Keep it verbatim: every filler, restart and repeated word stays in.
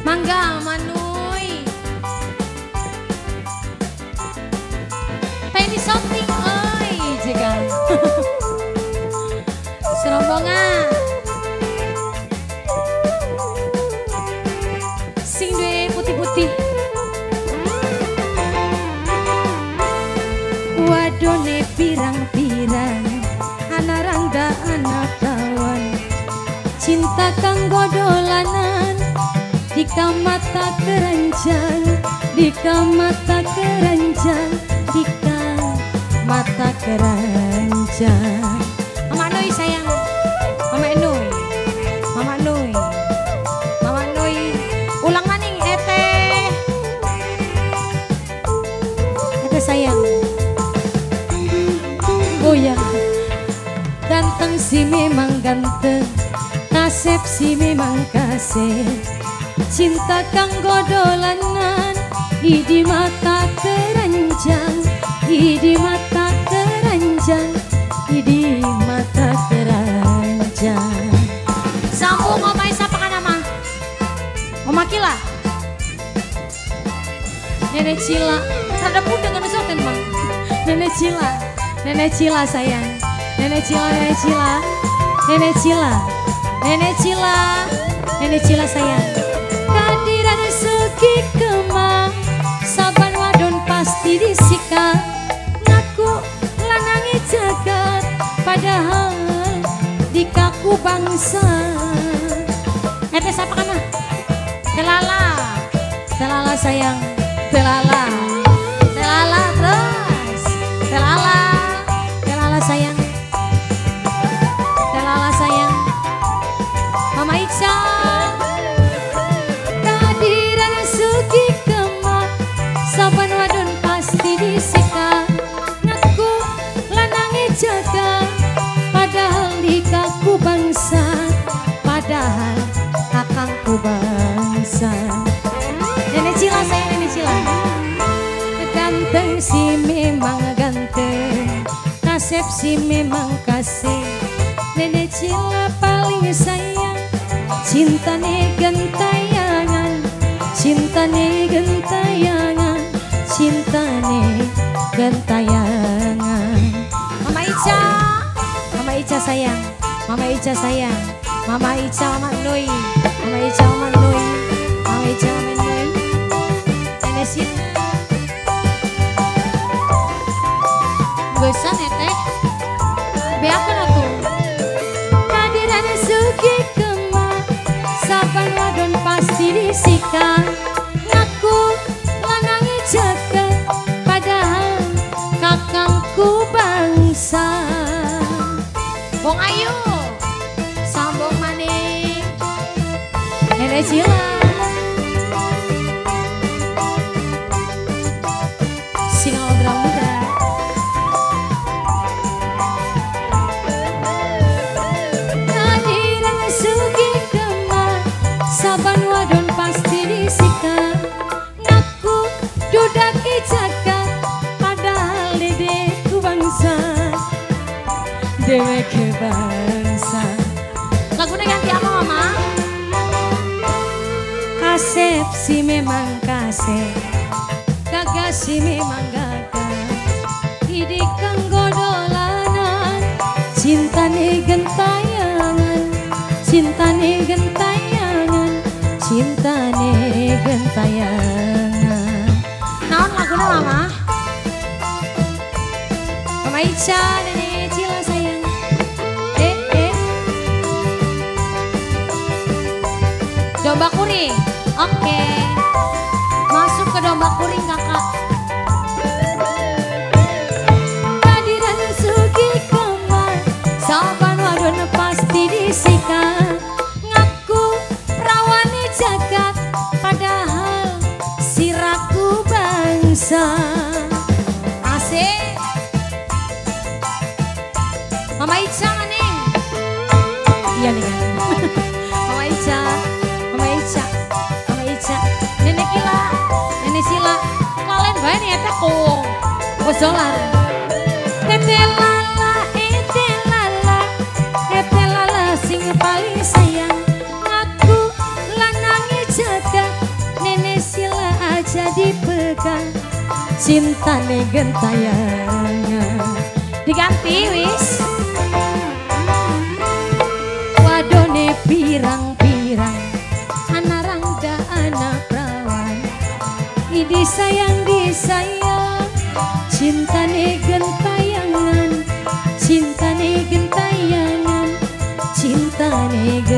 Mangga Manuy. Penny shopping oi juga. Serombongan. Sing duwe putih-putih. Wadone pirang-pirang anak rangga anak kawan. Cinta kanggo dolanan di mata keranjang, di mata keranjang, di mata keranjang. Mama Nuy sayang, Mama Nuy, Mama Nuy, Mama Nuy, ulang maning ete, ete sayang, goyang, ganteng sih memang ganteng, kasep sih memang kasep. Cinta kanggo dolanan di mata keranjang, di mata keranjang, di mata keranjang. Sambung Oma Isa pakai nama Oma Kila, Nenek Cila. Ada pun dengan soten bang. Nenek Cila, Nenek Cila sayang, Nenek Cila, Nenek Cila, Nenek Cila, Nenek Cila, Nenek Cila sayang. Kadiran segi kemang, saban wadon pasti disikat. Ngaku lanangi jagat, padahal di kaku bangsa. Ete siapa kana? Telala, telala sayang, telala, telala terus, telala, telala sayang, telala sayang, Mama Ica. Saban wadon pasti disikat, ngaku lanangi jaga, padahal di kaku bangsa, padahal kakangku bangsa. Nenek Cila saya Nenek Cila, ganteng si memang ganteng, kasep si memang kasep. Nenek Cila paling sayang, cintane gentayangan, cintane gentayangan, cintane gentayangan. Mama Ica, Mama Ica sayang, Mama Ica sayang, Mama Ica Mama Nuy, Mama Ica Mama Nuy, Mama Ica Mama Nuy. Nenek Sita besan ya teh, beakeun atuh. Kadiran sugi kemah, saban wadon pasti disikat. Ngaku lanangi jaga, padahal kakangku bangsa. Bong Ayu, sambung maning Nenek Cila. Singal drum muda. Kadiran sugi kemah, saban wadon pasti disikat. Ngaku dudaki jagat, padahal dedeku bangsa, deweku bangsa. Lagunya ganti apa mama? Kasep si memang kasep, gagah si memang gagah. Idi kanggo dolanan, cintane gentayangan, cintane gentayangan, cintane gentayangan. Naon laguna mama? Mama Ica, Nenek Cila sayang. Eh eh. Domba kuring, oke. Masuk ke domba kuring kakak. Kadiran sugi kemar, saban wadon pasti disikat. Ngaku rawani jagat, padahal siraku bangsa. Asik. Mama Ica maning. Iya nih kan. Mama Ica, Mama Ica, Mama Ica. Nenek Kila, Nenek Sila. Lalen bae nih eta kung. Bosolan. Tete lala, ete lala, ete lala sing paling sayang. Ngaku lanangi jagat, cintane gentayangan. Diganti wis. Wadone pirang-pirang anak rangga anak perawan, idi sayang disayang cintane gentayangan, cintane gentayangan, cintane